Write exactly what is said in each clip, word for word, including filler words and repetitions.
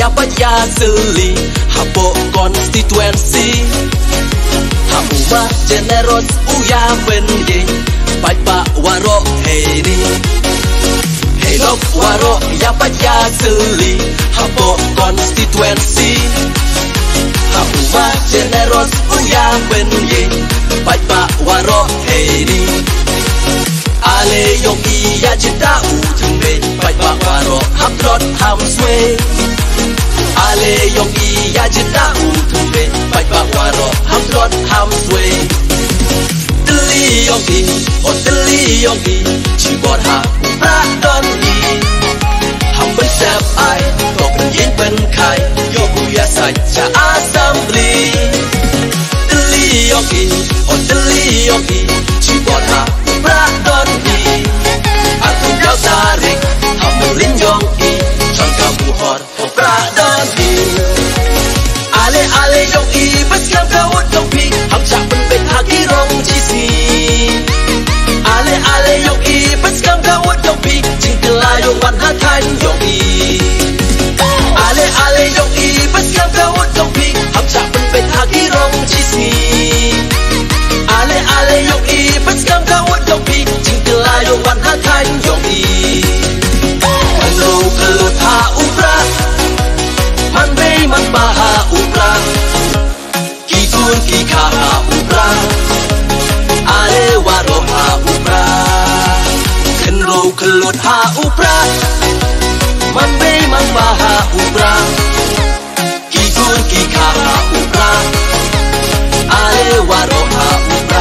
paya seli hapo constituency Hauma generous uya benye Paipa waro heri Helop waro ya paya seli hapo constituency Hauma generous uya benye Paipa waro heri Ale yogi ya jita utumbe Paipa waro haprot hamswe Ale yogi ya jita utumbe Paipa waro haprot hamswe Teli yogi, oh teli yogi Chibot ha upra doni Ham ben sep ai Tok yin ben kai Yogu ya saja assembly Teli yogi, oh teli yogi Chibot ha upra doni Aku jauh tarik Ham lin yogi Chon kamu hor upra doni Ale ale yogi Beskam kawut yogi Ham cak ben ben hagi rong jisi Ale ale yogi Beskam kawut yogi Jingkela yung wan hakan yogi Ale ale yogi Beskam kawut yogi Ham cak ben ben hagi rong jisi Ale ale yogi Beskam kawut yogi Jingkela yung wan hakan yogi Hello hello ha upra Man bay man baha upra Kikun kika ha upra Ale waro ha upra Kenro kelot ha upra Man bay man baha upra Kikun kika ha upra Ale waro ha upra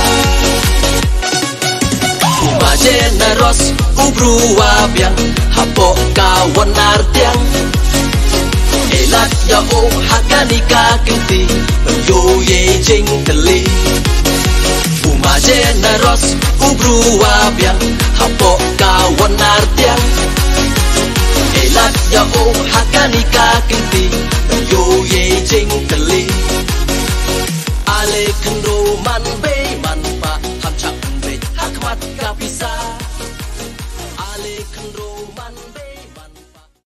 Uma generos ubru wabiang Hapo kawan artiang Elat ya o hakani ka kinti Yo ye jing teli Uma generos ubru wabiang Hapo kawan artiang Elat ya o hakani ka kinti